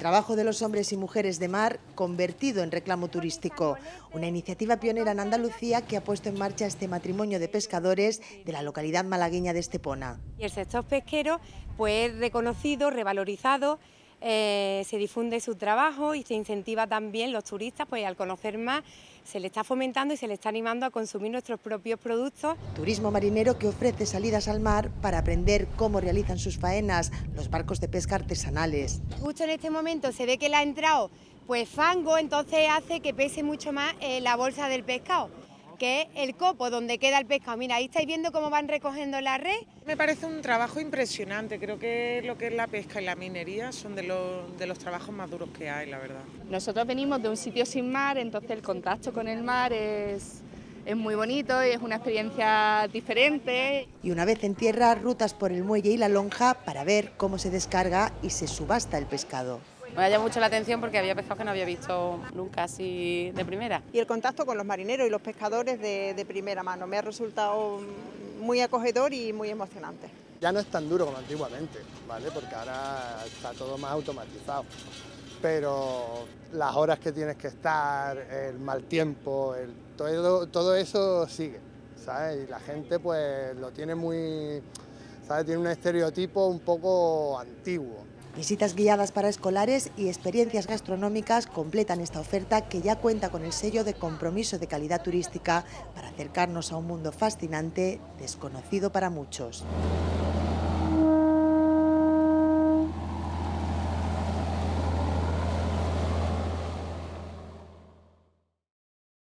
trabajo de los hombres y mujeres de mar convertido en reclamo turístico. Una iniciativa pionera en Andalucía que ha puesto en marcha este matrimonio de pescadores de la localidad malagueña de Estepona. Y el sector pesquero pues es reconocido, revalorizado, se difunde su trabajo y se incentiva también los turistas, pues al conocer más se le está fomentando y se le está animando a consumir nuestros propios productos. Turismo marinero que ofrece salidas al mar para aprender cómo realizan sus faenas los barcos de pesca artesanales. Justo en este momento se ve que le ha entrado pues fango, entonces hace que pese mucho más la bolsa del pescado, que es el copo donde queda el pescado. Mira, ahí estáis viendo cómo van recogiendo la red. Me parece un trabajo impresionante, creo que lo que es la pesca y la minería son de los trabajos más duros que hay, la verdad. Nosotros venimos de un sitio sin mar, entonces el contacto con el mar es muy bonito y es una experiencia diferente. Y una vez en tierra, rutas por el muelle y la lonja para ver cómo se descarga y se subasta el pescado. Me llama mucho la atención porque había pescados que no había visto nunca así de primera. Y el contacto con los marineros y los pescadores de primera mano me ha resultado muy acogedor y muy emocionante. Ya no es tan duro como antiguamente, ¿vale? Porque ahora está todo más automatizado. Pero las horas que tienes que estar, el mal tiempo, todo eso sigue, ¿sabes? Y la gente pues lo tiene muy, ¿sabes? Tiene un estereotipo un poco antiguo. Visitas guiadas para escolares y experiencias gastronómicas completan esta oferta que ya cuenta con el sello de compromiso de calidad turística para acercarnos a un mundo fascinante, desconocido para muchos.